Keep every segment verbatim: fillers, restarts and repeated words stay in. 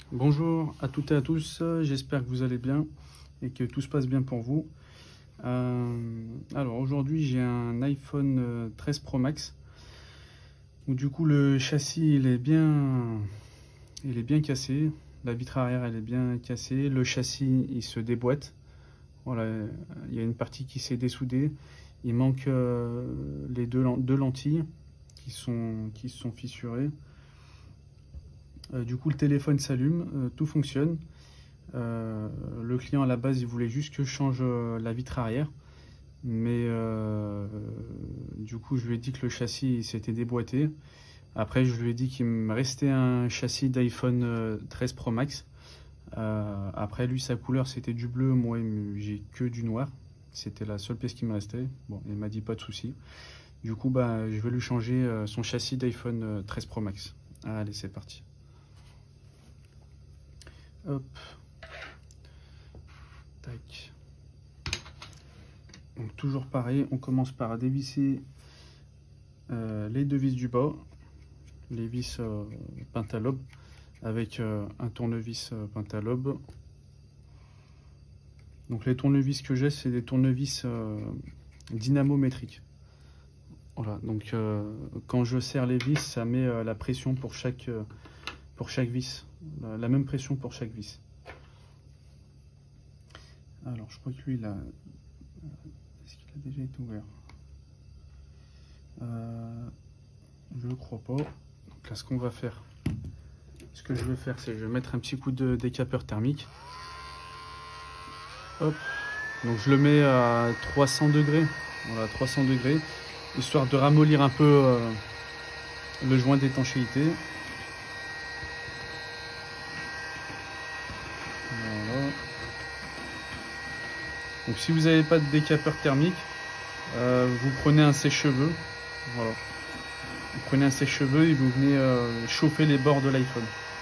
Bonjour à toutes et à tous, j'espère que vous allez bien et que tout se passe bien pour vous. Euh, alors aujourd'hui j'ai un iPhone treize Pro Max où du coup le châssis il est bien, il est bien cassé, la vitre arrière elle est bien cassée, le châssis il se déboîte. Voilà, il y a une partie qui s'est dessoudée, il manque euh, les deux, deux lentilles qui sont, qui sont fissurées. Euh, du coup le téléphone s'allume, euh, tout fonctionne. Euh, le client à la base il voulait juste que je change euh, la vitre arrière, mais euh, du coup je lui ai dit que le châssis s'était déboîté. Après je lui ai dit qu'il me restait un châssis d'iPhone euh, treize Pro Max. Euh, après lui sa couleur c'était du bleu, moi j'ai que du noir, c'était la seule pièce qui me restait. Bon, il m'a dit pas de souci. Du coup bah, je vais lui changer euh, son châssis d'iPhone euh, treize Pro Max. Allez c'est parti. Hop. Tac. Donc toujours pareil, on commence par dévisser euh, les deux vis du bas, les vis euh, pentalobe avec euh, un tournevis euh, pentalobe. Donc les tournevis que j'ai c'est des tournevis euh, dynamométriques. Voilà, donc euh, quand je serre les vis, ça met euh, la pression pour chaque, euh, pour chaque vis, la, la même pression pour chaque vis. Alors je crois que lui il a... Est-ce qu'il a déjà été ouvert? euh, Je ne crois pas. Donc là ce qu'on va faire, ce que je vais faire c'est je vais mettre un petit coup de décapeur thermique. Hop. Donc je le mets à trois cents degrés. Voilà, trois cents degrés. Histoire de ramollir un peu euh, le joint d'étanchéité. Voilà. Donc si vous n'avez pas de décapeur thermique, euh, vous prenez un sèche-cheveux. Voilà. Vous prenez un sèche-cheveux et vous venez euh, chauffer les bords de l'iPhone.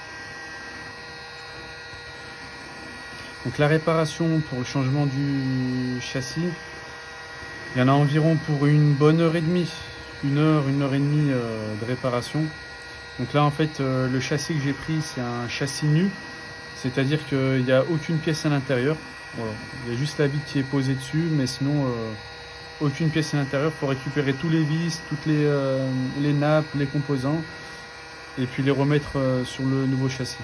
Donc la réparation pour le changement du châssis, il y en a environ pour une bonne heure et demie, une heure, une heure et demie euh, de réparation. Donc là en fait euh, le châssis que j'ai pris c'est un châssis nu, c'est-à-dire qu'il n'y a aucune pièce à l'intérieur. Voilà. Il y a juste la vitre qui est posée dessus, mais sinon euh, aucune pièce à l'intérieur. Il faut récupérer tous les vis, toutes les, euh, les nappes, les composants, et puis les remettre euh, sur le nouveau châssis.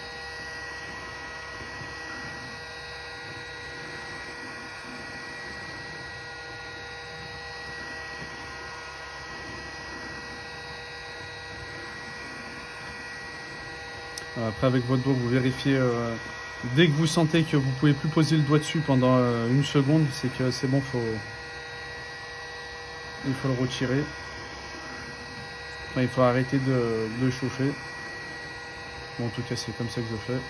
Après avec votre doigt vous vérifiez, euh, dès que vous sentez que vous pouvez plus poser le doigt dessus pendant euh, une seconde, c'est que c'est bon, faut, il faut le retirer. Enfin, il faut arrêter de, de chauffer. Bon, en tout cas c'est comme ça que je fais.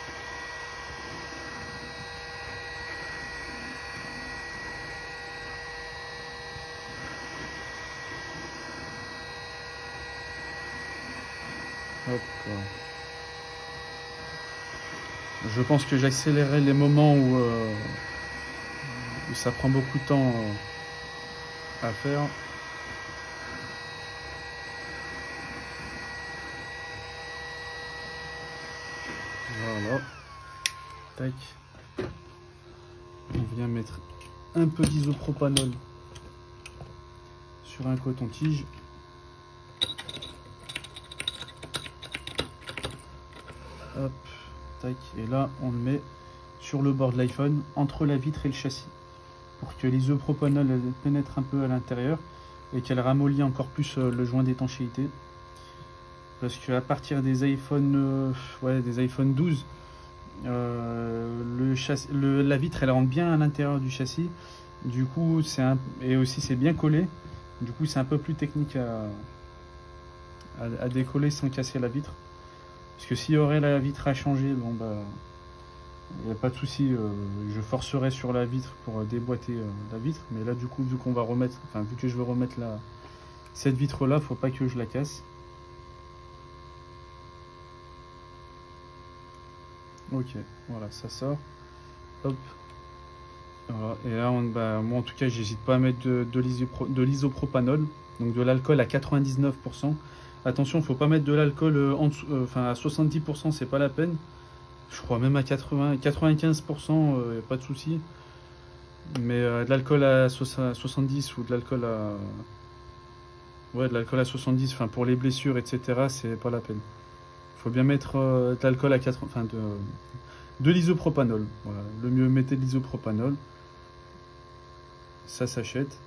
Hop. Je pense que j'accélérerai les moments où, euh, où ça prend beaucoup de temps euh, à faire. Voilà. Tac. On vient mettre un peu d'isopropanol sur un coton-tige. Hop. Tac. Et là, on le met sur le bord de l'iPhone, entre la vitre et le châssis, pour que l'isopropanol pénètre un peu à l'intérieur et qu'elle ramollit encore plus le joint d'étanchéité. Parce qu'à partir des iPhone, euh, ouais, des iPhone douze, euh, le châssis, le, la vitre elle rentre bien à l'intérieur du châssis. Du coup, c'est un, et aussi c'est bien collé. Du coup, c'est un peu plus technique à, à, à décoller sans casser la vitre. Parce que s'il y aurait la vitre à changer, bon bah, il n'y a pas de souci, euh, je forcerai sur la vitre pour déboîter euh, la vitre. Mais là, du coup, vu qu'on va remettre, enfin, vu que je veux remettre la, cette vitre là, faut pas que je la casse. Ok, voilà, ça sort. Hop. Voilà. Et là, on, bah, moi en tout cas, j'hésite pas à mettre de, de l'isopropanol, donc de l'alcool à quatre-vingt-dix-neuf pour cent. Attention, faut pas mettre de l'alcool euh, en dessous, euh, enfin à soixante-dix pour cent, c'est pas la peine. Je crois même à quatre-vingts, quatre-vingt-quinze pour cent, euh, pas de souci. Mais euh, de l'alcool à soixante-dix ou de l'alcool à... Ouais, de l'alcool à soixante-dix, enfin pour les blessures, et cetera, c'est pas la peine. Il faut bien mettre euh, de l'alcool à quatre... Enfin, de, de l'isopropanol. Voilà. Le mieux, mettez de l'isopropanol. Ça s'achète.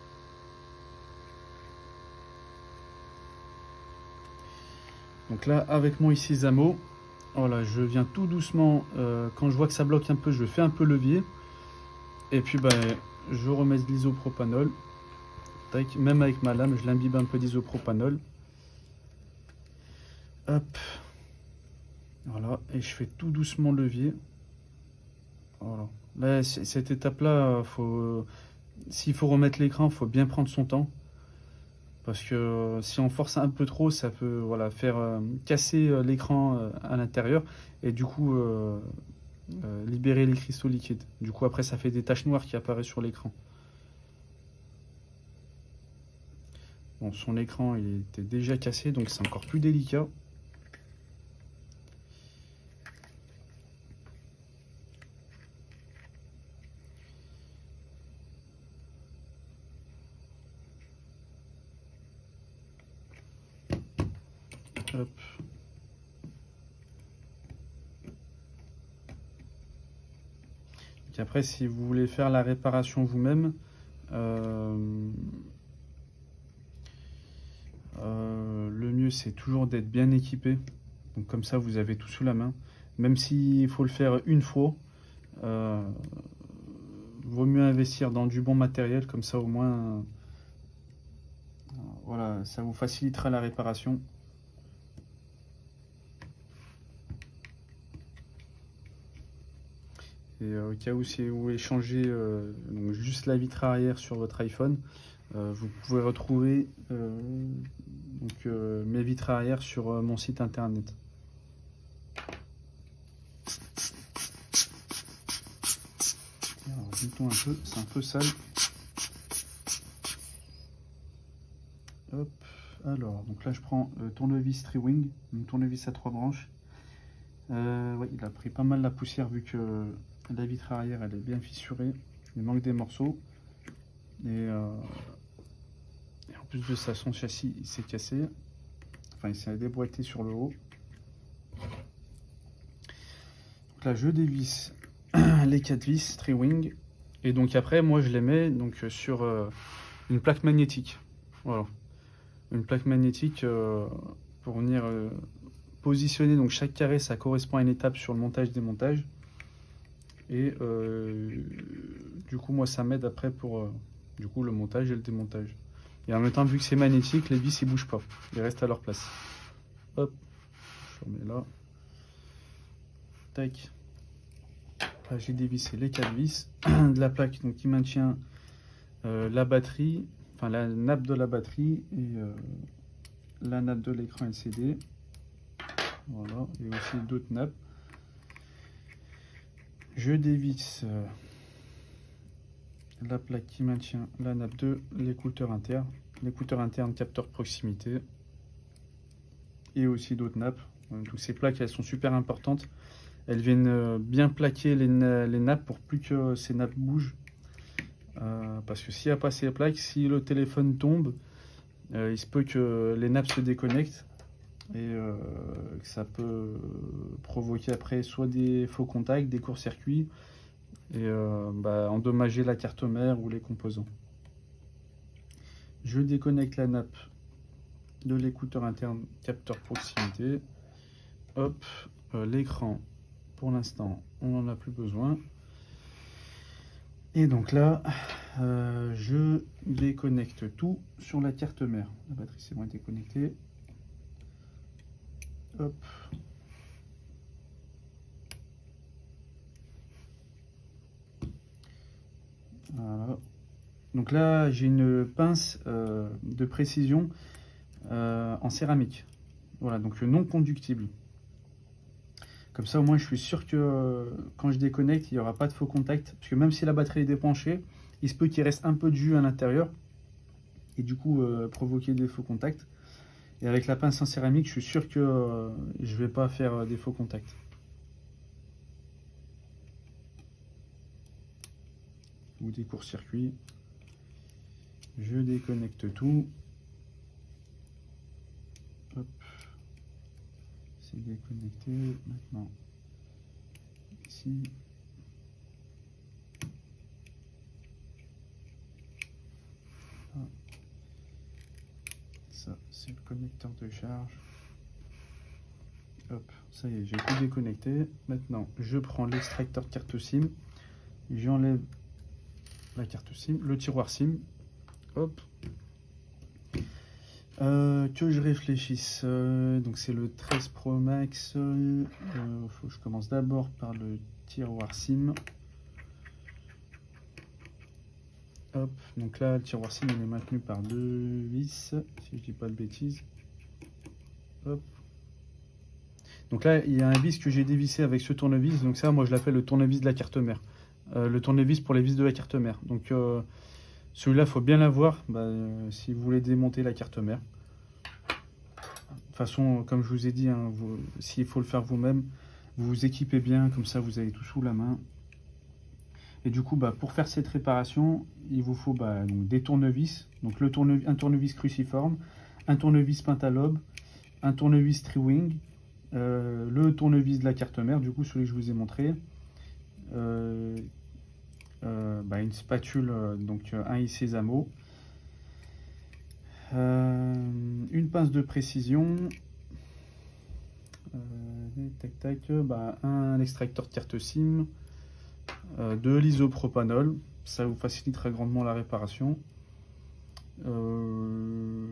Donc là, avec mon Isizamo, voilà, je viens tout doucement. Euh, quand je vois que ça bloque un peu, je fais un peu levier. Et puis, ben, je remets de l'isopropanol. Même avec ma lame, je l'imbibe un peu d'isopropanol. Hop. Voilà. Et je fais tout doucement levier. Voilà. Là, cette étape-là, faut... s'il faut remettre l'écran, il faut bien prendre son temps. Parce que euh, si on force un peu trop, ça peut voilà, faire euh, casser euh, l'écran euh, à l'intérieur. Et du coup, euh, euh, libérer les cristaux liquides. Du coup, après, ça fait des taches noires qui apparaissent sur l'écran. Bon, son écran, il était déjà cassé, donc c'est encore plus délicat. Hop. Et après, si vous voulez faire la réparation vous-même, euh, euh, le mieux c'est toujours d'être bien équipé. Donc comme ça, vous avez tout sous la main. Même s'il faut le faire une fois, euh, vaut mieux investir dans du bon matériel, comme ça au moins, euh, voilà, ça vous facilitera la réparation. Et euh, au cas où si vous voulez changer euh, donc juste la vitre arrière sur votre iPhone, euh, vous pouvez retrouver euh, donc, euh, mes vitres arrière sur euh, mon site internet. Alors, mettons un peu, c'est un peu sale. Hop, alors, donc là je prends le tournevis Triwing, un tournevis à trois branches. Euh, ouais, il a pris pas mal la poussière vu que la vitre arrière elle est bien fissurée. Il manque des morceaux. Et, euh, et en plus de ça, son châssis il s'est cassé. Enfin, il s'est déboîté sur le haut. Donc là, je dévisse les quatre vis Triwing. Et donc après, moi je les mets donc, sur euh, une plaque magnétique. Voilà. Une plaque magnétique euh, pour venir euh, positionner. Donc chaque carré, ça correspond à une étape sur le montage-démontage. Et euh, du coup, moi, ça m'aide après pour euh, du coup, le montage et le démontage. Et en même temps, vu que c'est magnétique, les vis, ils bougent pas. Ils restent à leur place. Hop, je remets là. Tac. Là, j'ai dévissé les quatre vis de la plaque donc, qui maintient euh, la batterie, enfin la nappe de la batterie et euh, la nappe de l'écran L C D. Voilà, et aussi d'autres nappes. Je dévisse euh, la plaque qui maintient la nappe de l'écouteur interne, l'écouteur interne capteur proximité et aussi d'autres nappes. Donc ces plaques elles sont super importantes. Elles viennent bien plaquer les, les nappes pour plus que ces nappes bougent. Euh, parce que s'il n'y a pas ces plaques, si le téléphone tombe, euh, il se peut que les nappes se déconnectent. Et euh, que ça peut provoquer après soit des faux contacts, des courts-circuits et euh, bah, endommager la carte mère ou les composants. Je déconnecte la nappe de l'écouteur interne capteur proximité. Hop, euh, l'écran pour l'instant on n'en a plus besoin. Et donc là euh, je déconnecte tout sur la carte mère. La batterie c'est bon, été connectée. Hop. Voilà. Donc là, j'ai une pince euh, de précision euh, en céramique. Voilà, donc non conductible. Comme ça, au moins, je suis sûr que euh, quand je déconnecte, il n'y aura pas de faux contact. Parce que même si la batterie est débranchée, il se peut qu'il reste un peu de jus à l'intérieur. Et du coup, euh, provoquer des faux contacts. Et avec la pince en céramique, je suis sûr que euh, je vais pas faire euh, des faux contacts. Ou des courts-circuits. Je déconnecte tout. Hop. C'est déconnecté. Maintenant, ici. Ah. Ça, c'est le connecteur de charge. Hop, ça y est, j'ai tout déconnecté. Maintenant, je prends l'extracteur de carte SIM. J'enlève la carte SIM, le tiroir SIM. Hop. Euh, que je réfléchisse. Euh, donc c'est le treize Pro Max. Il euh, faut que je commence d'abord par le tiroir SIM. Hop. Donc là, le tiroir SIM il est maintenu par deux vis, si je dis pas de bêtises. Hop. Donc là, il y a un vis que j'ai dévissé avec ce tournevis. Donc ça, moi, je l'appelle le tournevis de la carte mère. Euh, le tournevis pour les vis de la carte mère. Donc euh, celui-là, il faut bien l'avoir bah, euh, si vous voulez démonter la carte mère. De toute façon, comme je vous ai dit, hein, s'il faut le faire vous-même, vous vous équipez bien, comme ça vous avez tout sous la main. Et du coup, bah, pour faire cette réparation, il vous faut bah, donc, des tournevis. Donc le tourne un tournevis cruciforme, un tournevis pentalobe, un tournevis tri-wing, euh, le tournevis de la carte mère, du coup celui que je vous ai montré, euh, euh, bah, une spatule, donc un I Sésamo, euh, une pince de précision, euh, tac tac, bah, un extracteur de carte SIM, euh, de l'isopropanol, ça vous facilitera grandement la réparation. Euh,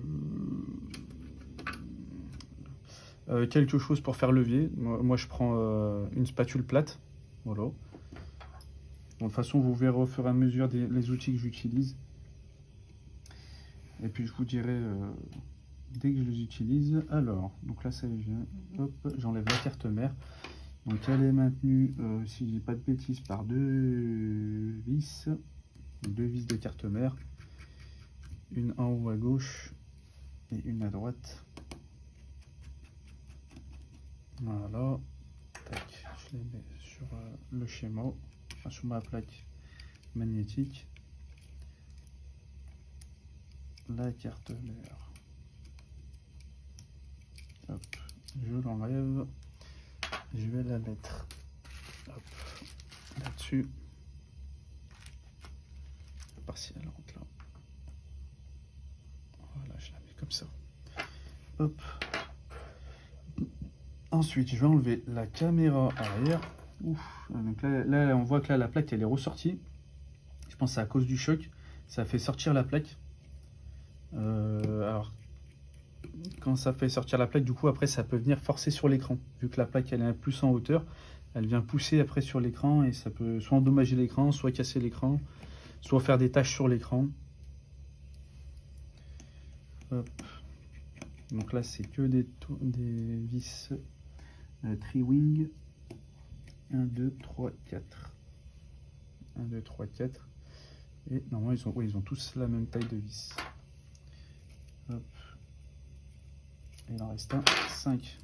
euh, quelque chose pour faire levier. Moi, moi je prends euh, une spatule plate. Voilà. Bon, de toute façon, vous verrez au fur et à mesure des les outils que j'utilise. Et puis je vous dirai euh, dès que je les utilise. Alors, donc là ça y est, hop, j'enlève la carte mère. Donc elle est maintenue, euh, si je dis pas de bêtises, par deux vis, deux vis de carte mère, une en haut à gauche et une à droite. Voilà, tac, je les mets sur euh, le schéma, enfin, sur ma plaque magnétique. La carte mère, hop, je l'enlève, je vais la mettre là-dessus, par si elle rentre là. Voilà, je la mets comme ça. Hop. Ensuite, je vais enlever la caméra arrière. Ouf. Donc là, là, on voit que là, la plaque, elle est ressortie. Je pense que c'est à cause du choc. Ça fait sortir la plaque. Euh, alors, quand ça fait sortir la plaque, du coup, après, ça peut venir forcer sur l'écran. Vu que la plaque, elle est plus en hauteur, elle vient pousser après sur l'écran et ça peut soit endommager l'écran, soit casser l'écran, soit faire des taches sur l'écran. Donc là, c'est que des, des vis euh, tri-wing. un, deux, trois, quatre. un, deux, trois, quatre. Et normalement, ils ont, ouais, ils ont tous la même taille de vis. Hop. Et il en reste un, cinq.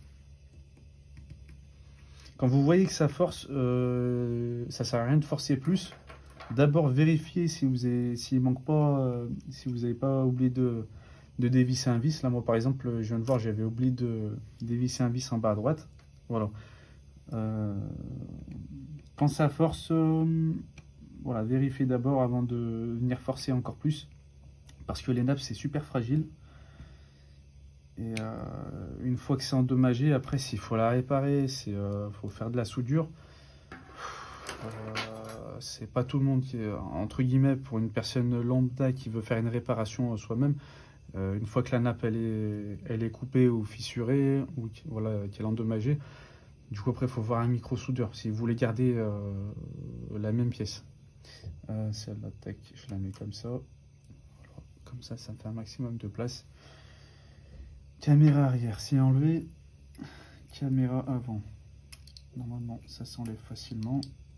Quand vous voyez que ça force, euh, ça sert à rien de forcer plus. D'abord, vérifiez si vous avez, s'il manque pas, euh, si vous n'avez pas oublié de, de dévisser un vis. Là, moi, par exemple, je viens de voir, j'avais oublié de dévisser un vis en bas à droite. Voilà. Euh, quand ça force, euh, voilà, vérifiez d'abord avant de venir forcer encore plus. Parce que les nappes, c'est super fragile. Et euh, une fois que c'est endommagé, après, s'il faut la réparer, il euh, faut faire de la soudure. Euh, c'est pas tout le monde qui est, entre guillemets, pour une personne lambda qui veut faire une réparation soi-même. Euh, une fois que la nappe elle est, elle est coupée ou fissurée, ou voilà, qu'elle est endommagée, du coup, après, il faut voir un micro-soudeur si vous voulez garder euh, la même pièce. Euh, Celle-là, tac, je la mets comme ça. Voilà. Comme ça, ça me fait un maximum de place. Caméra arrière, c'est enlevé. Caméra avant. Normalement, ça s'enlève facilement.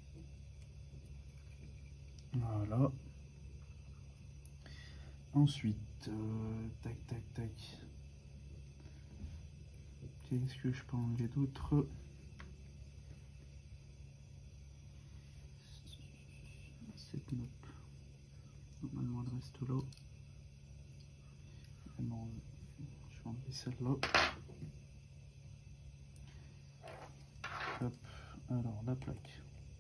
Voilà. Ensuite, euh, tac, tac, tac. Qu'est-ce que je peux enlever d'autre? Cette note, normalement elle reste là. Non, je vais enlever celle-là. Hop, alors la plaque.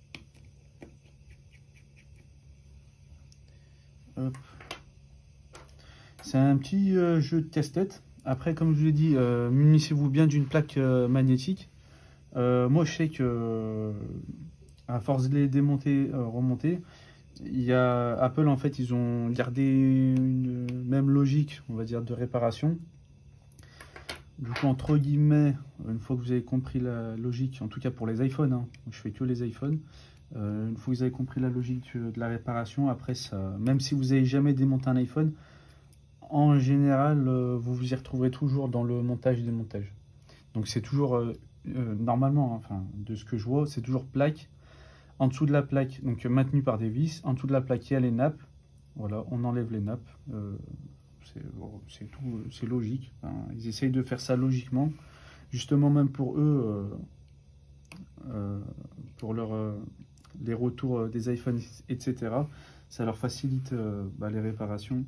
Hop. C'est un petit euh, jeu de casse-tête. Après, comme je vous l'ai dit, euh, munissez-vous bien d'une plaque euh, magnétique. Euh, moi, je sais que euh, à force de les démonter, euh, remonter, il y a Apple en fait, ils ont gardé une même logique, on va dire, de réparation. Du coup, entre guillemets, une fois que vous avez compris la logique, en tout cas pour les iPhones, hein, je fais que les iPhones. Euh, une fois que vous avez compris la logique de la réparation, après ça, même si vous n'avez jamais démonté un iPhone, en général, euh, vous vous y retrouverez toujours dans le montage et démontage. Donc c'est toujours, euh, euh, normalement, enfin, de ce que je vois, c'est toujours plaque. En dessous de la plaque, donc euh, maintenu par des vis. En dessous de la plaque, il y a les nappes. Voilà, on enlève les nappes. Euh, c'est tout, c'est logique. Enfin, ils essayent de faire ça logiquement. Justement, même pour eux, euh, euh, pour leur, euh, les retours des iPhones, et cetera, ça leur facilite euh, bah, les réparations.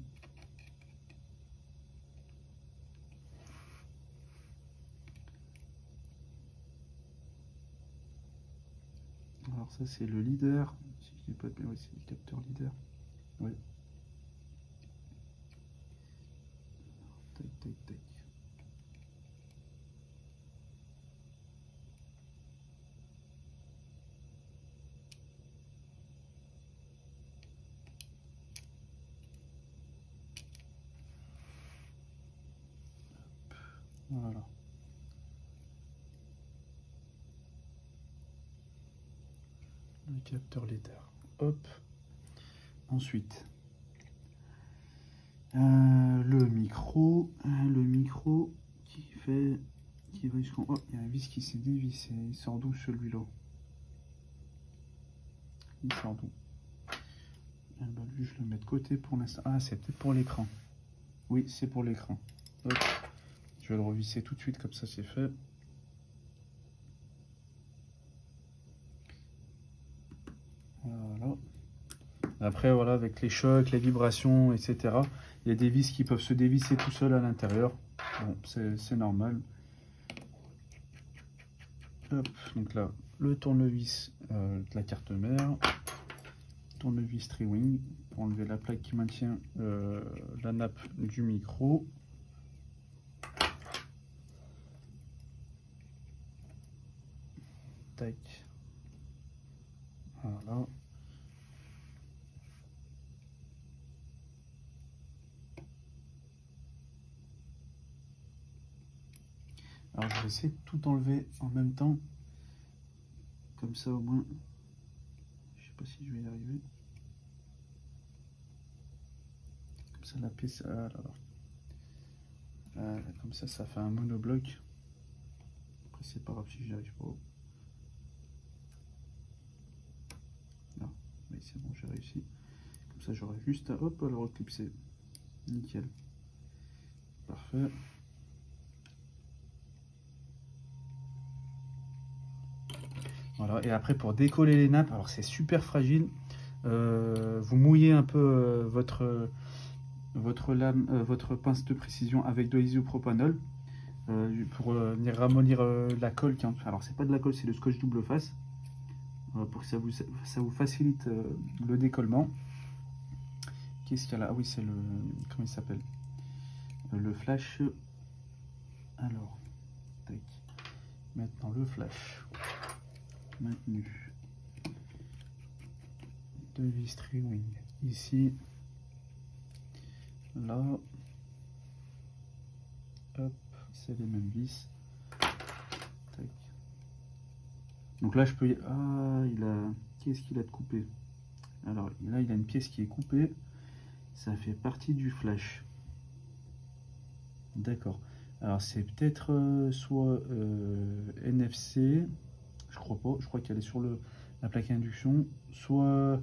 Alors ça c'est le leader, si je dis pas de bien, oui, c'est le capteur leader. Ouais. Tac, tac, tac. Voilà. Le capteur leader. Hop. Ensuite, euh, le micro, le micro qui fait, qui va jusqu'en. Oh, il y a un vis qui s'est dévissé. Il sort d'où celui-là? Il sort d'où? Eh ben, lui, je le mets de côté pour l'instant. Ah, c'est peut-être pour l'écran. Oui, c'est pour l'écran. Hop. Je vais le revisser tout de suite, comme ça c'est fait. Voilà. Après, voilà, avec les chocs, les vibrations, et cetera, il y a des vis qui peuvent se dévisser tout seul à l'intérieur. Bon, c'est normal. Hop, donc là, le tournevis euh, de la carte mère. Tournevis Tri-Wing pour enlever la plaque qui maintient euh, la nappe du micro. Tac. Voilà. Alors je vais essayer de tout enlever en même temps. Comme ça au moins. Je sais pas si je vais y arriver. Comme ça la pièce. Ah là là. Euh, comme ça ça fait un monobloc. Après c'est pas grave si j'y arrive pas. Là. Oui c'est bon, j'ai réussi. Comme ça j'aurai juste à hop à le reclipser. Nickel. Parfait. Voilà, et après pour décoller les nappes, alors c'est super fragile. Euh, vous mouillez un peu euh, votre, euh, votre, lame, euh, votre pince de précision avec de l'isopropanol euh, pour euh, venir ramollir euh, la colle. Qui en... Alors c'est pas de la colle, c'est le scotch double face euh, pour que ça vous, ça vous facilite euh, le décollement. Qu'est-ce qu'il y a là? Ah oui, c'est le... Comment il s'appelle? Le flash. Alors, tac. Maintenant le flash. Maintenu. De vis Tri-Wing. Ici. Là. Hop, c'est les mêmes vis. Tac. Donc là, je peux... Ah, il a... Qu'est-ce qu'il a de coupé? Alors là, il a une pièce qui est coupée. Ça fait partie du flash. D'accord. Alors c'est peut-être euh, soit euh, N F C, je crois pas, je crois qu'elle est sur le, la plaque induction, soit euh,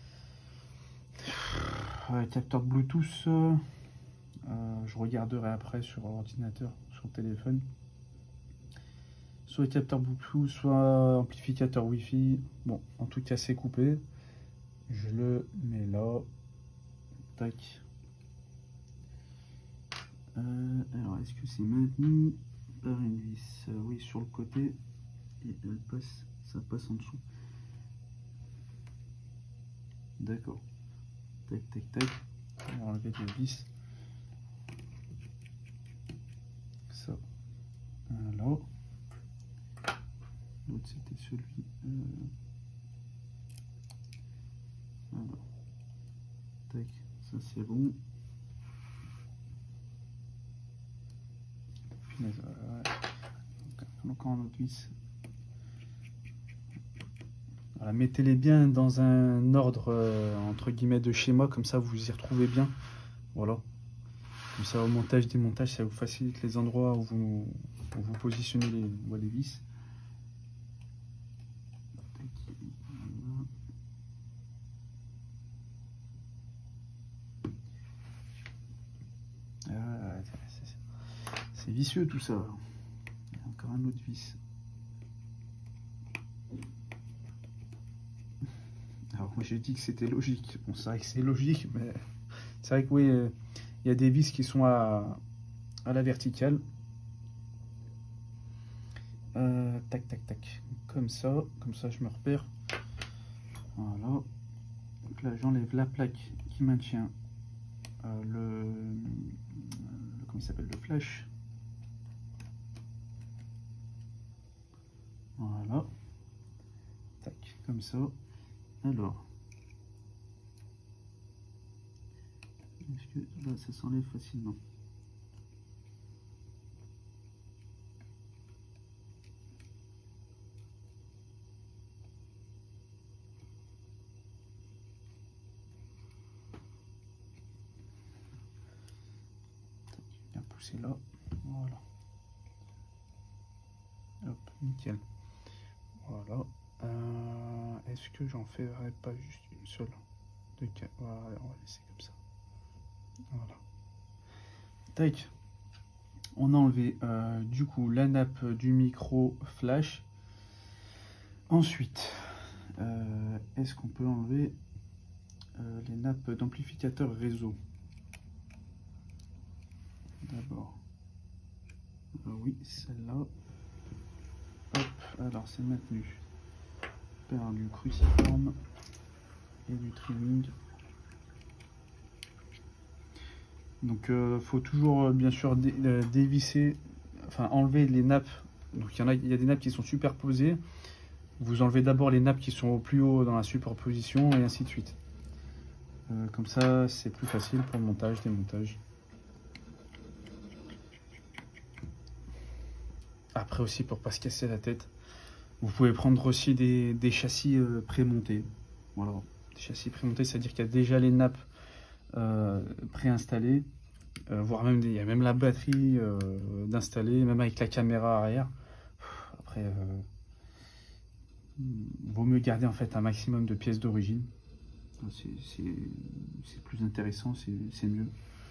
capteur Bluetooth, euh, je regarderai après sur l'ordinateur, sur le téléphone. soit capteur Bluetooth, soit amplificateur Wi-Fi. Bon, en tout cas, c'est coupé. Je le mets là. Tac. Euh, alors, est-ce que c'est maintenu par une vis? euh, Oui, sur le côté. Et elle passe, ça passe en dessous. D'accord. Tac, tac, tac. On va enlever les vis. Ça. Là. L'autre, c'était celui. Euh... Voilà. Tac, ça c'est bon. Punaise, euh... encore un autre vis. Voilà, mettez-les bien dans un ordre euh, entre guillemets de schéma, comme ça vous y retrouvez bien. Voilà. Comme ça au montage, démontage, ça vous facilite les endroits où vous, où vous positionnez les, voilà, les vis. Ah, c'est vicieux tout ça. Il y a encore un autre vis. Alors moi j'ai dit que c'était logique. Bon, c'est vrai que c'est logique, mais c'est vrai que oui, euh, il y a des vis qui sont à, à la verticale. Euh, tac, tac, tac. Comme ça, comme ça je me repère. Voilà. Donc là j'enlève la plaque qui maintient euh, le, le, comment il s'appelle, le flash. Voilà. Tac, comme ça. Alors. Est-ce que là ça s'enlève facilement? Bien poussé là. Voilà. Hop, nickel. Voilà. Euh, Est-ce que j'en ferai pas juste une seule de cas? Voilà, on va laisser comme ça. Voilà. Tac. On a enlevé euh, du coup la nappe du micro flash. Ensuite, euh, est-ce qu'on peut enlever euh, les nappes d'amplificateur réseau? D'abord. Ah oui, celle-là. Hop, alors c'est maintenu par du cruciforme et du trimming. Donc euh, faut toujours euh, bien sûr dé euh, dévisser, enfin enlever les nappes. Donc il y en a, il y a des nappes qui sont superposées. Vous enlevez d'abord les nappes qui sont au plus haut dans la superposition et ainsi de suite. Euh, comme ça c'est plus facile pour le montage, démontage. Après aussi pour pas se casser la tête, vous pouvez prendre aussi des, des châssis euh, prémontés. Voilà, des châssis prémontés, c'est-à-dire qu'il y a déjà les nappes euh, préinstallées. Euh, voire même il y a même la batterie euh, d'installer, même avec la caméra arrière. Après, euh, vaut mieux garder en fait un maximum de pièces d'origine. C'est plus intéressant, c'est mieux.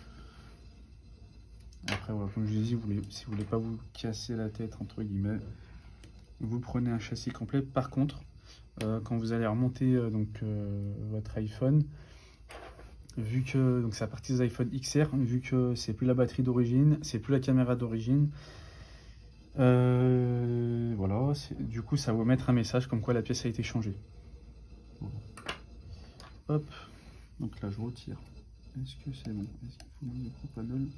Après, voilà, comme je vous ai dit, vous voulez, si vous voulez pas vous casser la tête entre guillemets, vous prenez un châssis complet. Par contre, euh, quand vous allez remonter euh, donc euh, votre iPhone, vu que donc c'est à partir des iPhone X R, vu que c'est plus la batterie d'origine, c'est plus la caméra d'origine, euh, voilà, du coup ça va vous mettre un message comme quoi la pièce a été changée. Voilà. Hop, donc là je retire. Est-ce que c'est bon? Est-ce qu'il faut le propanol?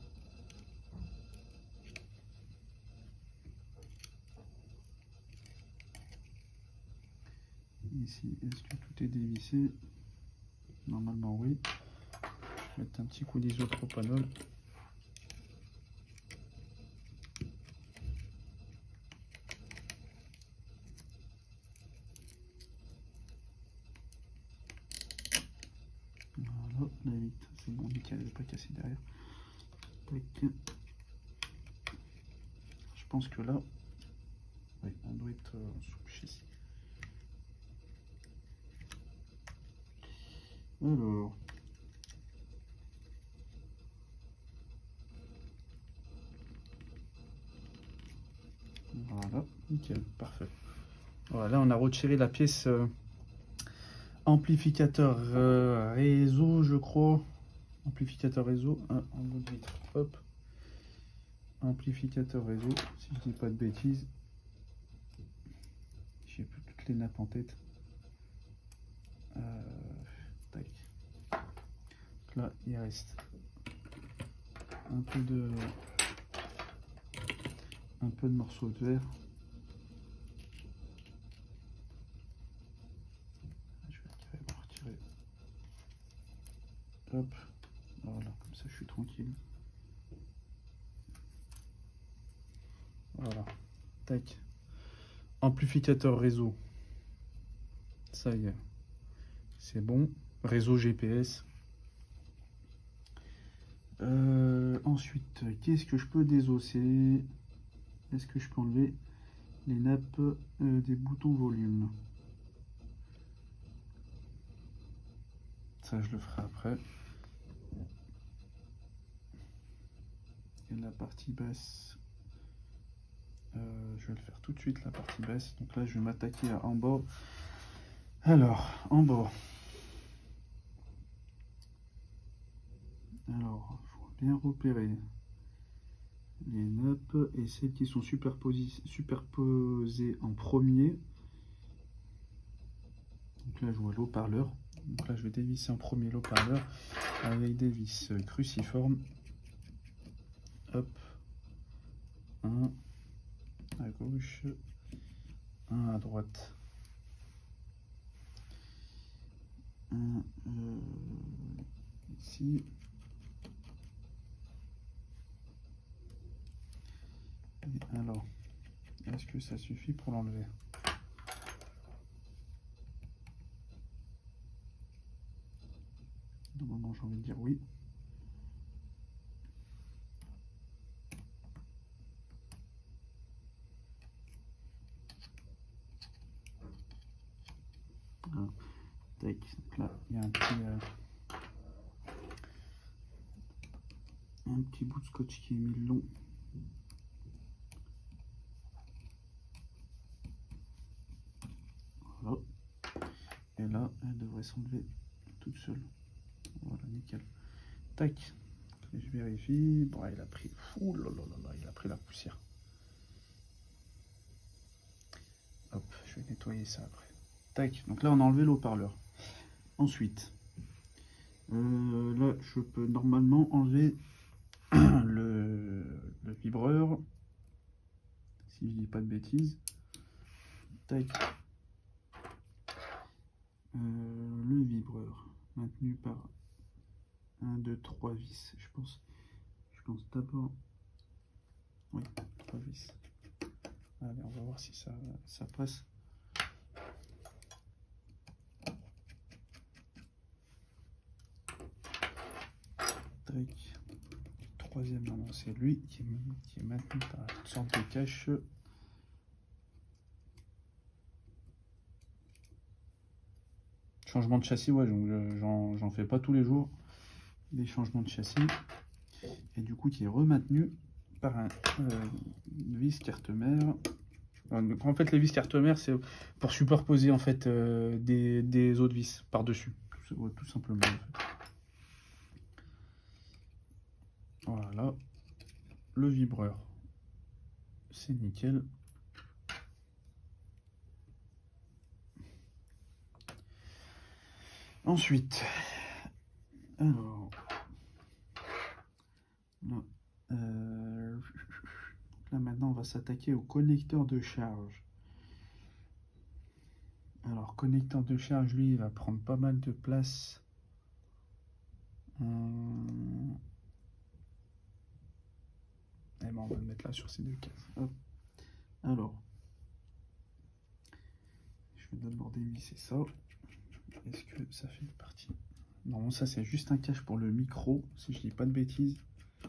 Ici, est-ce que tout est dévissé? Normalement oui. Je vais mettre un petit coup d'isopropanol. Voilà, la huit, c'est bon, nickel, elle n'est pas cassée derrière. Tac. Je pense que là, oui, on doit être euh, sous le châssis. Alors, voilà, nickel. Voilà, là on a retiré la pièce euh, amplificateur euh, réseau, je crois. Amplificateur réseau, un en bout de vitre. Hop. Amplificateur réseau, si je dis pas de bêtises. J'ai plus toutes les nappes en tête. Euh, tac. Donc là, il reste un peu de un peu de morceaux de verre. Je vais carrément retirer. Hop. Voilà, comme ça je suis tranquille. Voilà. Tac. Amplificateur réseau. Ça y est. C'est bon. Réseau G P S. Euh, ensuite, qu'est-ce que je peux désosser? Est-ce que je peux enlever les nappes euh, des boutons volume? Ça, je le ferai après. Et la partie basse, euh, je vais le faire tout de suite, la partie basse. Donc là, je vais m'attaquer à en bas. Alors, en bas. Alors, il faut bien repérer les nappes et celles qui sont superposées, superposées en premier. Donc là, je vois l'eau-parleur. Donc là, je vais dévisser en premier l'eau-parleur avec des vis cruciformes. Hop. Un à gauche, un à droite. Un euh, ici. Et alors, est-ce que ça suffit pour l'enlever? Normalement, j'ai envie de dire oui. Ah, tac, donc là, il y a un petit, euh, un petit bout de scotch qui est mis le long. Voilà. Et là, elle devrait s'enlever toute seule. Voilà, nickel. Tac. Je vérifie. Bon, il a pris. Ouh là là là là, il a pris la poussière. Hop, je vais nettoyer ça après. Tac. Donc là, on a enlevé l'eau-parleur. Ensuite, euh, là, je peux normalement enlever le, le vibreur. Si je dis pas de bêtises. Tac. Euh, le vibreur maintenu par un, deux, trois vis. Je pense. Je pense d'abord. Oui, trois vis. Allez, on va voir si ça, ça passe. Tac. Troisième, non, c'est lui qui est, qui est maintenu par une sorte de cache. Changement de châssis, ouais, j'en fais pas tous les jours. Des changements de châssis. Et du coup, qui est rematenu par un euh, vis carte mère. Donc, en fait, les vis carte mère, c'est pour superposer en fait euh, des, des autres vis par-dessus, tout, tout simplement. En fait. Voilà, le vibreur, c'est nickel. Ensuite, alors, là, euh, là maintenant on va s'attaquer au connecteur de charge. Alors, connecteur de charge, lui, il va prendre pas mal de place. Hum... Et ben, on va le mettre là sur ces deux cases. Hop. Alors, je vais d'abord dévisser ça. Est-ce que ça fait partie? Non, ça c'est juste un cache pour le micro, si je dis pas de bêtises.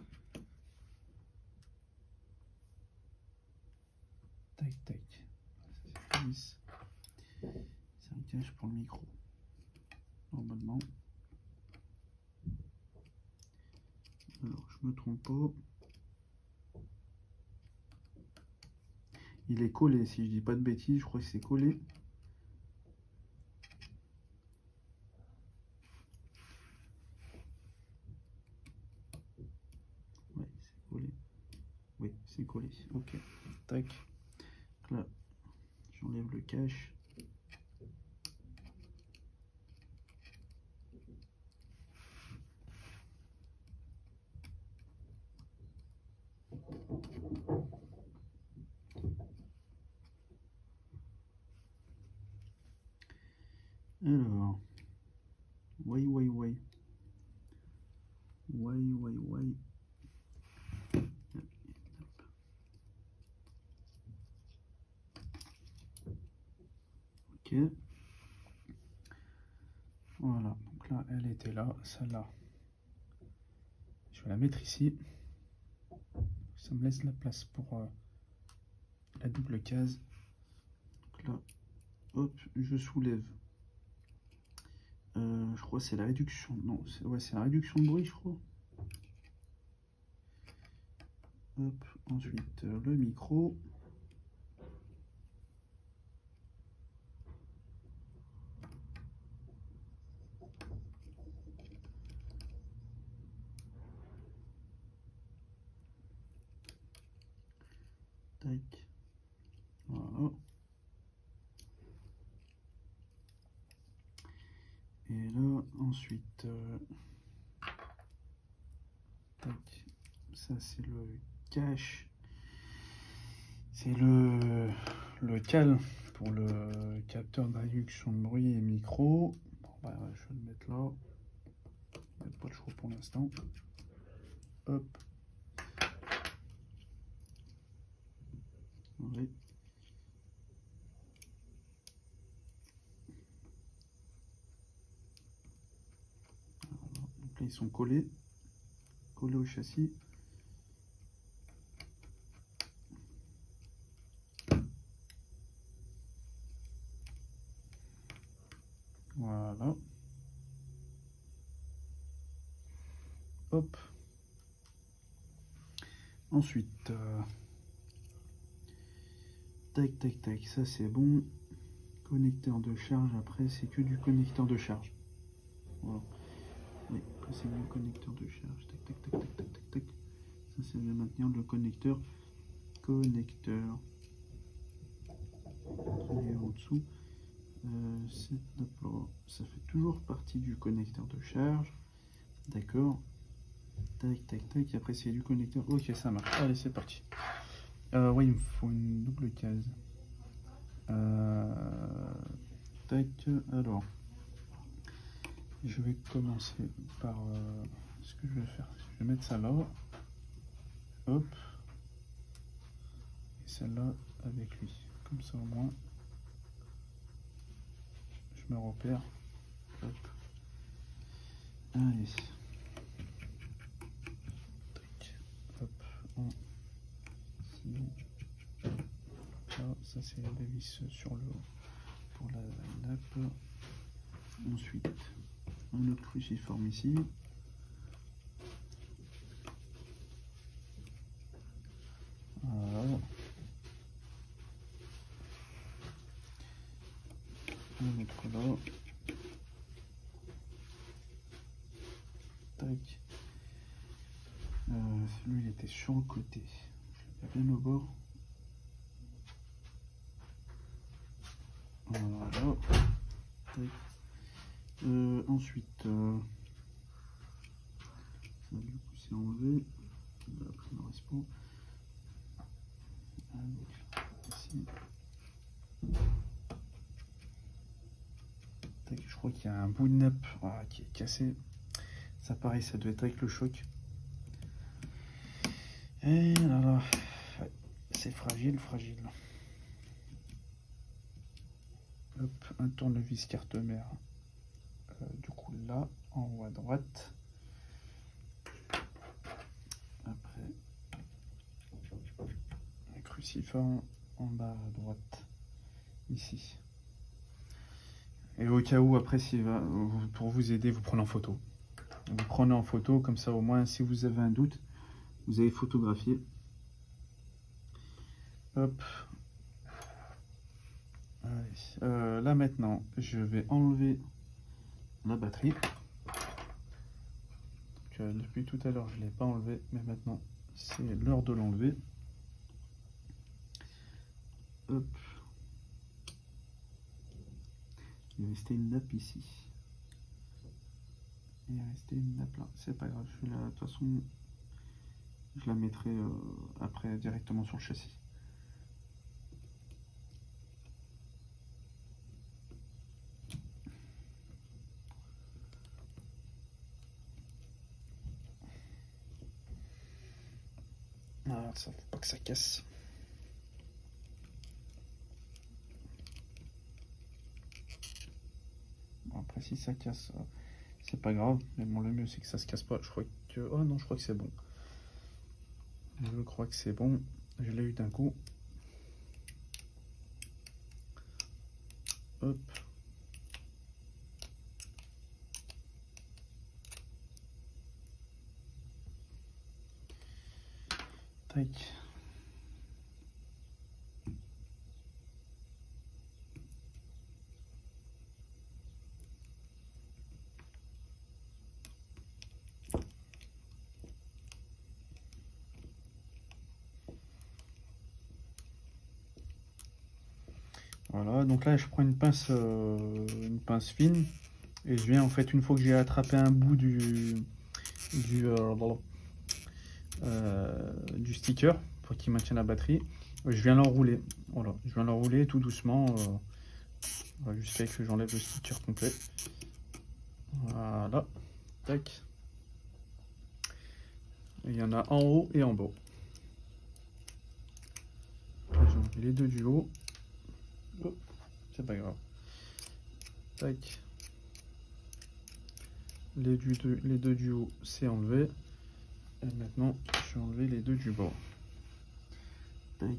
Tac, tac. C'est un cache pour le micro. Normalement. Alors, je me trompe pas. Il est collé, si je dis pas de bêtises, je crois que c'est collé. Ouais, c'est collé. Oui, c'est collé. Ok. Tac. Là, j'enlève le cache. Alors, ouais, ouais, ouais. Ouais, ouais, ouais. Ok. Voilà, donc là, elle était là, celle-là. Je vais la mettre ici. Ça me laisse la place pour euh, la double case. Donc là, hop, je soulève. Euh, je crois que c'est la réduction. Non, c'est ouais, c'est la réduction de bruit, je crois. Hop, ensuite euh, le micro. Tac. Voilà. Et là, ensuite, euh, tac. Ça, c'est le cache. C'est le, le cal pour le capteur de réduction de bruit et micro. Bon, bah, je vais le mettre là. Il n'y a pas le choix pour l'instant. Hop. Oui. Voilà. Donc là, ils sont collés. Collés au châssis. Voilà. Hop. Ensuite, euh, tac, tac, tac, ça c'est bon. Connecteur de charge, après c'est que du connecteur de charge. Voilà. Oui, après c'est du connecteur de charge. Tac, tac, tac, tac, tac, tac, tac. Ça c'est de maintenir le connecteur. Connecteur. Qui est en dessous. Euh, ça fait toujours partie du connecteur de charge. D'accord. Tac, tac, tac. Et après c'est du connecteur. Ok, ça marche. Allez, c'est parti. Euh, oui, il me faut une double case. Euh, tac, alors. Je vais commencer par euh, ce que je vais faire. Je vais mettre ça là. Hop. Et celle-là avec lui. Comme ça au moins. Je me repère. Hop. Allez. Tac. Hop. Un. Ici. Là, ça c'est la vis sur le haut pour la nappe. Ensuite, un autre cruciforme ici. Voilà. Un autre là. Tac. Euh, celui il était sur le côté. Je l'ai bien au bord. Voilà. Tac. Euh, ensuite, euh, ça du coup c'est enlevé. Après il ne reste pas. Ici. Tac, je crois qu'il y a un bout de nappe ah, qui est cassé. Ça pareil, ça doit être avec le choc. Et là là, ouais, c'est fragile, fragile. Hop, un tournevis carte mère. Euh, du coup là, en haut à droite. Après, un cruciforme en bas à droite, ici. Et au cas où, après, si va, pour vous aider, vous prenez en photo. Vous prenez en photo, comme ça au moins, si vous avez un doute, vous avez photographié. Hop, euh, là maintenant, je vais enlever la batterie. Donc, euh, depuis tout à l'heure, je ne l'ai pas enlevé, mais maintenant, c'est l'heure de l'enlever. Hop. Il est resté une nappe ici. Il est resté une nappe là. C'est pas grave, je vais la, de toute façon, je la mettrai euh, après directement sur le châssis. Alors ça, faut pas que ça casse. Bon, après si ça casse, euh, c'est pas grave, mais bon le mieux c'est que ça se casse pas. Je crois que... Oh non, je crois que c'est bon. Je crois que c'est bon. Je l'ai eu d'un coup. Hop. Tac. Voilà, donc là je prends une pince, euh, une pince fine et je viens en fait une fois que j'ai attrapé un bout du du, euh, euh, du sticker pour qu'il maintienne la batterie, je viens l'enrouler. Voilà, je viens l'enrouler tout doucement euh, jusqu'à ce que j'enlève le sticker complet. Voilà, tac. Il y en a en haut et en bas. J'ai enlevé les deux du haut. Oh, c'est pas grave. Tac. Les, du, deux, les deux du haut, c'est enlevé. Et maintenant, je vais enlever les deux du bas. Tac.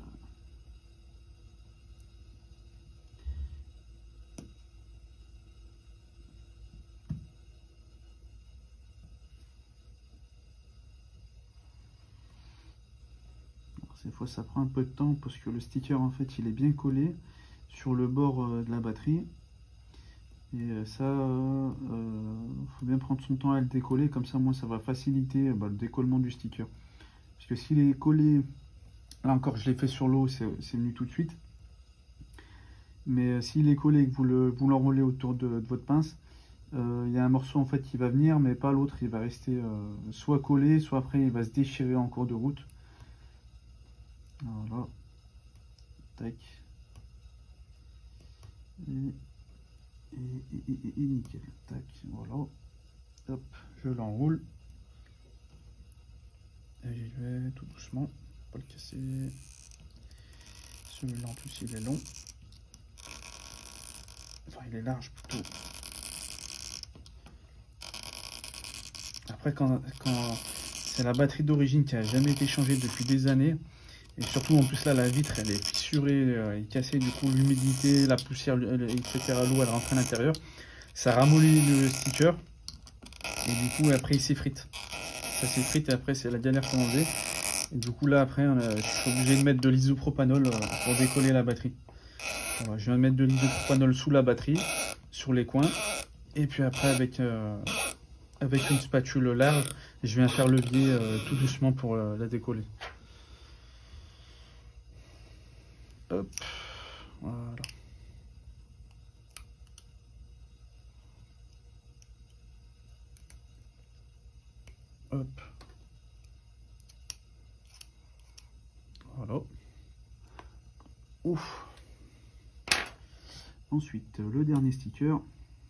Cette fois, ça prend un peu de temps parce que le sticker, en fait, il est bien collé sur le bord de la batterie. Et ça, euh, faut bien prendre son temps à le décoller, comme ça, moi, ça va faciliter bah, le décollement du sticker. Parce que s'il est collé, là encore, je l'ai fait sur l'eau, c'est venu tout de suite. Mais euh, s'il est collé et que vous l'enroulez le, vous autour de, de votre pince, il euh, y a un morceau en fait qui va venir, mais pas l'autre, il va rester euh, soit collé, soit après il va se déchirer en cours de route. Voilà, tac. Et, et, et, et, et nickel, tac, voilà. Hop, je l'enroule. Et j'y vais tout doucement, pas le casser. Celui-là en plus il est long. Enfin il est large plutôt. Après quand, quand c'est la batterie d'origine qui a jamais été changée depuis des années, et surtout en plus là la vitre elle est fissurée, euh, et cassée, du coup l'humidité, la poussière, et cetera, l'eau elle rentre à l'intérieur, ça ramollit le sticker et du coup après il s'effrite. Ça s'effrite et après c'est la galère pour enlever. Et du coup là après euh, je suis obligé de mettre de l'isopropanol euh, pour décoller la batterie. Voilà, je viens de mettre de l'isopropanol sous la batterie, sur les coins, et puis après avec euh, avec une spatule large, je viens faire levier euh, tout doucement pour euh, la décoller. Hop, voilà. Hop. Voilà. Ouf. Ensuite, le dernier sticker.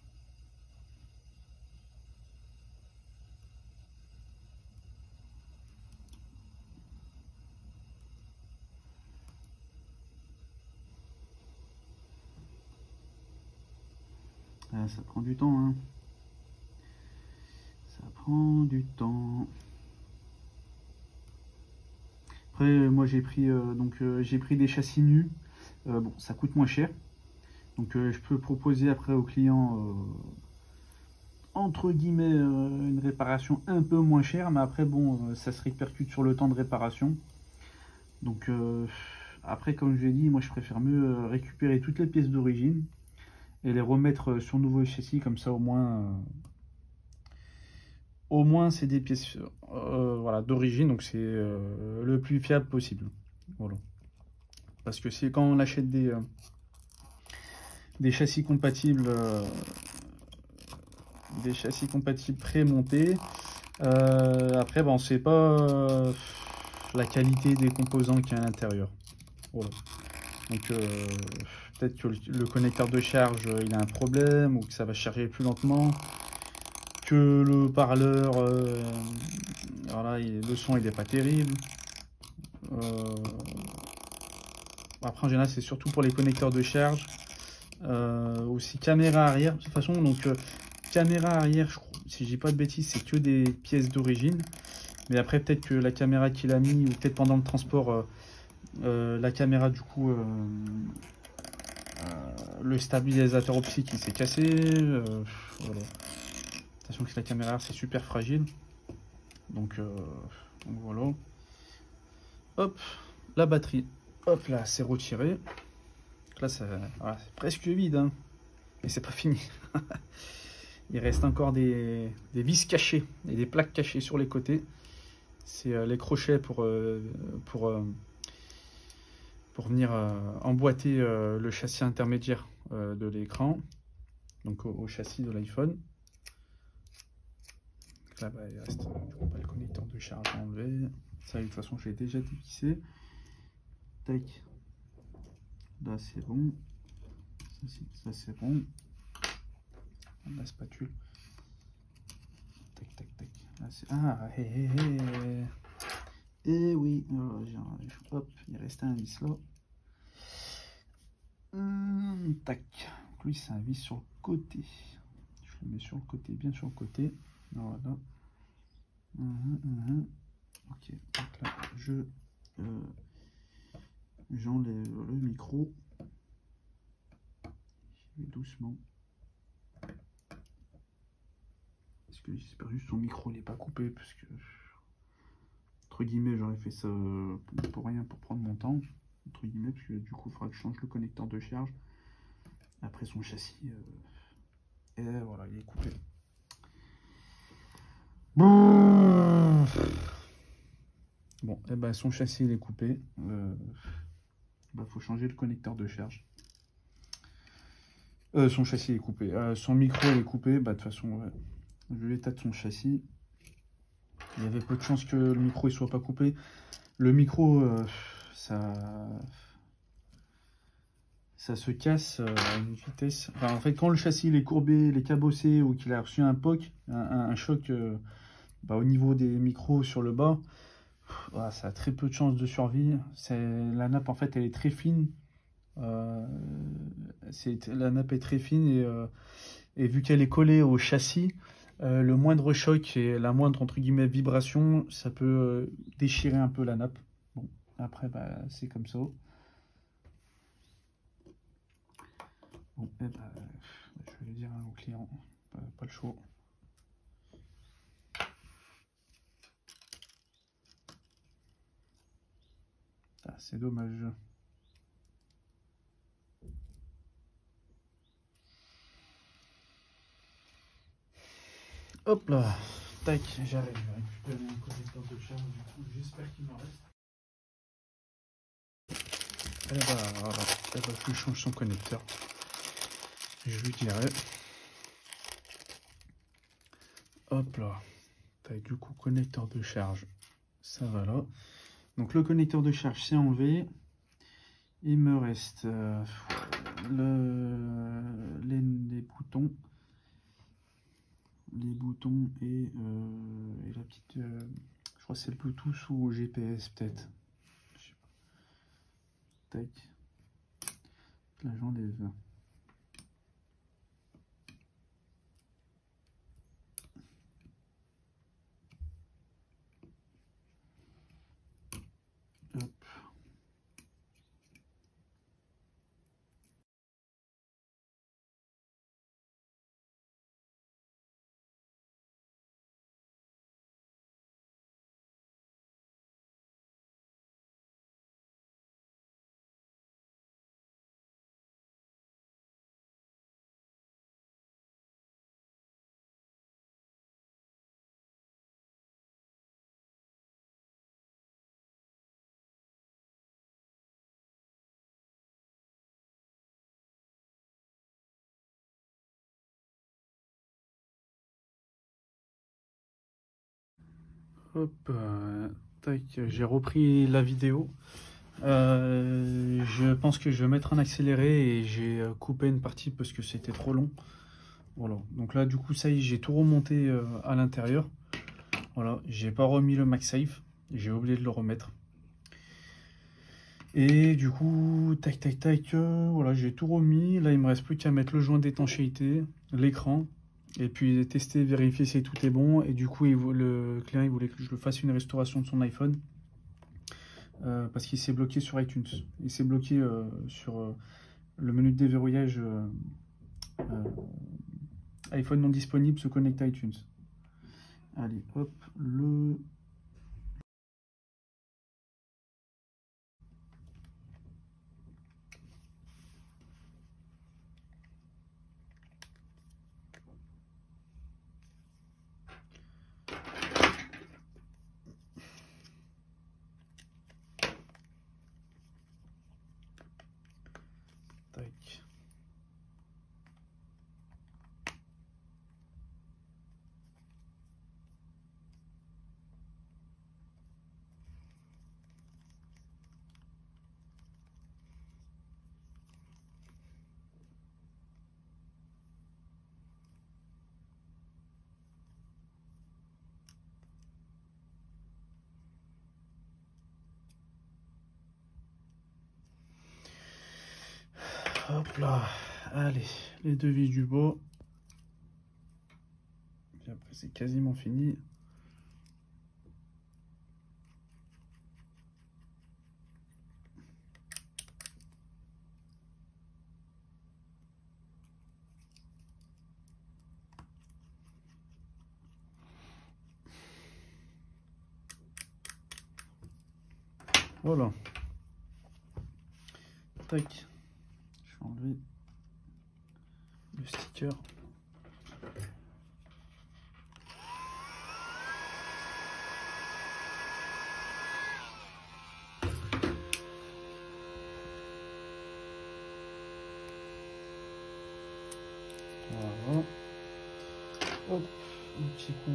Ah, ça prend du temps, hein. Ça prend du temps. Après, moi j'ai pris euh, donc euh, j'ai pris des châssis nus. Euh, bon, ça coûte moins cher. Donc euh, je peux proposer après au client euh, entre guillemets euh, une réparation un peu moins chère, mais après bon, euh, ça se répercute sur le temps de réparation. Donc euh, après, comme je l'ai dit, moi je préfère mieux récupérer toutes les pièces d'origine et les remettre sur le nouveau châssis, comme ça au moins, euh, au moins c'est des pièces euh, voilà, d'origine, donc c'est euh, le plus fiable possible. Voilà. Parce que c'est quand on achète des, euh, des châssis compatibles, euh, des châssis compatibles pré-montés, euh, après ben, on ne sait pas euh, la qualité des composants qu'il y a à l'intérieur. Voilà. Donc euh, peut-être que le, le connecteur de charge il a un problème ou que ça va charger plus lentement, que le parleur, euh, voilà, il, le son il n'est pas terrible. Euh, après en général c'est surtout pour les connecteurs de charge. Euh, aussi caméra arrière, de toute façon donc euh, caméra arrière, je crois, si je dis pas de bêtises, c'est que des pièces d'origine. Mais après peut-être que la caméra qu'il a mis ou peut-être pendant le transport, euh, euh, la caméra du coup. Euh, Euh, le stabilisateur optique il s'est cassé. Euh, voilà. Attention que la caméra c'est super fragile. Donc, euh, donc voilà. Hop, la batterie. Hop là, c'est retiré. Là, ça, voilà, c'est presque vide. Hein. Mais c'est pas fini. Il reste encore des, des vis cachées et des plaques cachées sur les côtés. C'est euh, les crochets pour, euh, pour, euh, pour venir euh, emboîter euh, le châssis intermédiaire euh, de l'écran. Donc au, au châssis de l'iPhone. Là, bah, il reste euh, pas le connecteur de charge à enlever. Ça, de toute façon, je l'ai déjà dévissé. Tac. Là, c'est bon. Ça, c'est bon. La spatule. Tac, tac, tac. Là, ah, hé, hé, hé. Et oui, alors, hop, il reste un vis là. Hum, tac. Donc, lui, c'est un vis sur le côté. Je le mets sur le côté, bien sur le côté. Voilà. Hum, hum, hum. Ok, donc là, je euh, j'enlève le micro. Je vais doucement. Parce que j'espère juste que son micro n'est pas coupé, parce que, entre guillemets, j'aurais fait ça pour rien, pour prendre mon temps, entre guillemets, parce que du coup, il faudra que je change le connecteur de charge. Après son châssis, euh, et voilà, il est coupé. Bon, et ben son châssis il est coupé. Euh, bah, faut changer le connecteur de charge. Euh, son châssis est coupé. Euh, son micro il est coupé. Bah de toute façon, ouais. Vu l'état de son châssis, il y avait peu de chances que le micro il soit pas coupé. Le micro, euh, ça, ça se casse à une vitesse. Enfin, en fait, quand le châssis il est courbé, il est cabossé ou qu'il a reçu un poc, un, un, un choc euh, bah, au niveau des micros sur le bas. Ah, ça a très peu de chances de survie. La nappe, en fait, elle est très fine. Euh, la nappe est très fine et, euh, et vu qu'elle est collée au châssis, euh, le moindre choc et la moindre, entre guillemets, vibration, ça peut euh, déchirer un peu la nappe. Bon, après, bah, c'est comme ça. Bon, eh bah, je vais le dire au client, pas, pas le choix. Ah, c'est dommage. Hop là, tac, j'arrive à récupérer un connecteur de charge, du coup j'espère qu'il m'en reste. Et bah voilà, et bah, je change son connecteur. Je lui dirai. Hop là, tac, du coup connecteur de charge, ça va là. Donc le connecteur de charge c'est enlevé. Il me reste euh, le, les, les boutons. Les boutons et, euh, et la petite... Euh, je crois que c'est le Bluetooth ou G P S peut-être. Tac. Là j'enlève. hop, euh, tac, j'ai repris la vidéo. Euh, je pense que je vais mettre un accéléré et j'ai coupé une partie parce que c'était trop long. Voilà, donc là du coup ça y est, j'ai tout remonté euh, à l'intérieur. Voilà, j'ai pas remis le MagSafe, j'ai oublié de le remettre. Et du coup, tac tac tac, euh, voilà, j'ai tout remis. Là il me reste plus qu'à mettre le joint d'étanchéité, l'écran, et puis tester, vérifier si tout est bon. Et du coup il, le client il voulait que je le fasse une restauration de son iPhone. Euh, parce qu'il s'est bloqué sur iTunes. Il s'est bloqué euh, sur euh, le menu de déverrouillage euh, euh, iPhone non disponible, se connecte à iTunes. Allez, hop, le... Tac. Hop là, allez, les devis du beau. Et après c'est quasiment fini. Voilà. Tac. Je vais enlever le sticker. Voilà. Hop, un petit coup.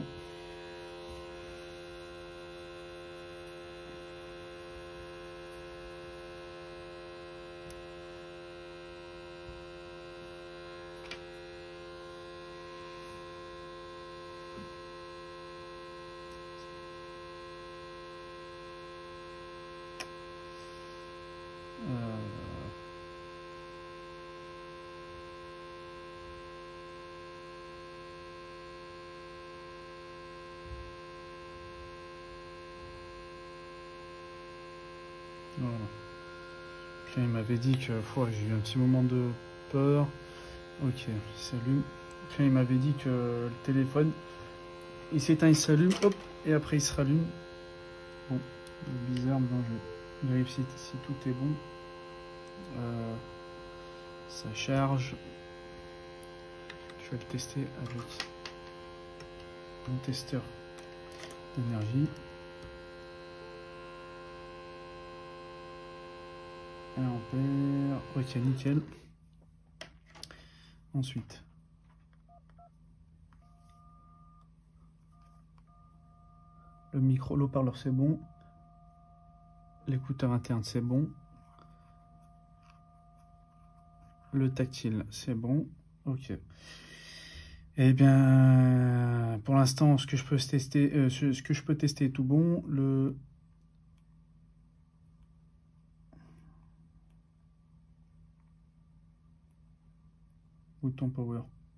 Euh... Voilà. Puis il m'avait dit que j'ai eu un petit moment de peur. Ok, il s'allume. Puis il m'avait dit que le téléphone il s'éteint, il s'allume, hop, et après il se rallume. Bon, bizarre, mais non, je vérifie si tout est bon. Euh, ça charge. Je vais le tester avec mon testeur d'énergie. un ampère, ok, nickel. Ensuite, le micro, l'haut-parleur c'est bon. L'écouteur interne c'est bon. Le tactile c'est bon. Ok. Et bien, pour l'instant, ce que je peux tester, euh, ce, ce que je peux tester est tout bon. Le bouton power.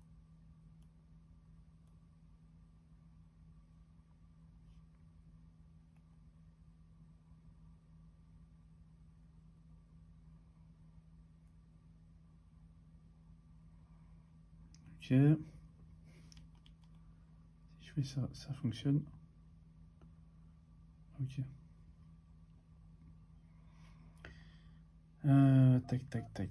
Ok. Si je fais ça, ça fonctionne. Ok. Euh, tac, tac, tac.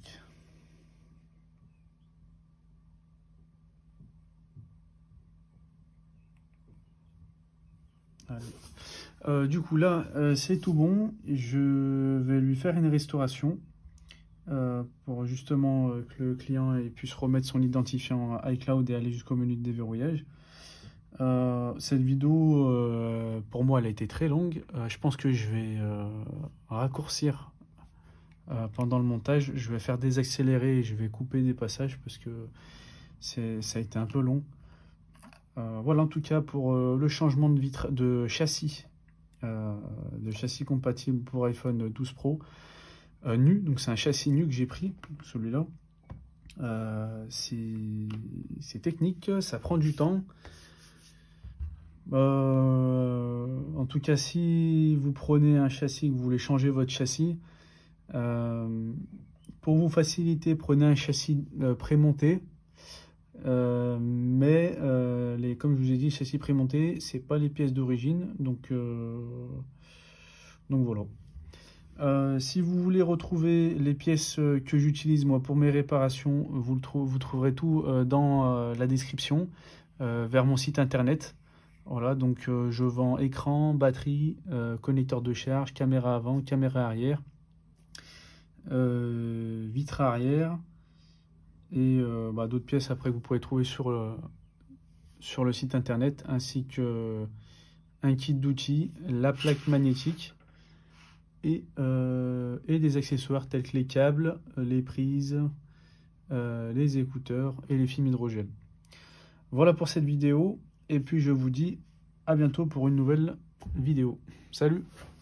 Allez. Euh, du coup, là, euh, c'est tout bon. Je vais lui faire une restauration euh, pour justement euh, que le client puisse remettre son identifiant iCloud et aller jusqu'au menu de déverrouillage. Euh, cette vidéo, euh, pour moi, elle a été très longue. Euh, je pense que je vais euh, raccourcir euh, pendant le montage. Je vais faire désaccélérer et je vais couper des passages parce que c'est, ça a été un peu long. Euh, voilà en tout cas pour euh, le changement de, vitre, de châssis, euh, de châssis compatible pour iPhone douze Pro euh, nu. Donc c'est un châssis nu que j'ai pris, celui-là. Euh, c'est technique, ça prend du temps. Euh, en tout cas, si vous prenez un châssis, que vous voulez changer votre châssis, euh, pour vous faciliter, prenez un châssis euh, prémonté. Euh, mais euh, les, comme je vous ai dit, châssis prémonté, c'est pas les pièces d'origine, donc euh, donc voilà. Euh, si vous voulez retrouver les pièces que j'utilise moi pour mes réparations, vous, le trou vous trouverez tout euh, dans euh, la description euh, vers mon site internet. Voilà, donc euh, je vends écran, batterie, euh, connecteur de charge, caméra avant, caméra arrière, euh, vitre arrière et euh, bah, d'autres pièces après que vous pourrez trouver sur le, sur le site internet, ainsi que un kit d'outils, la plaque magnétique et, euh, et des accessoires tels que les câbles, les prises, euh, les écouteurs et les films hydrogène. Voilà pour cette vidéo et puis je vous dis à bientôt pour une nouvelle vidéo. Salut!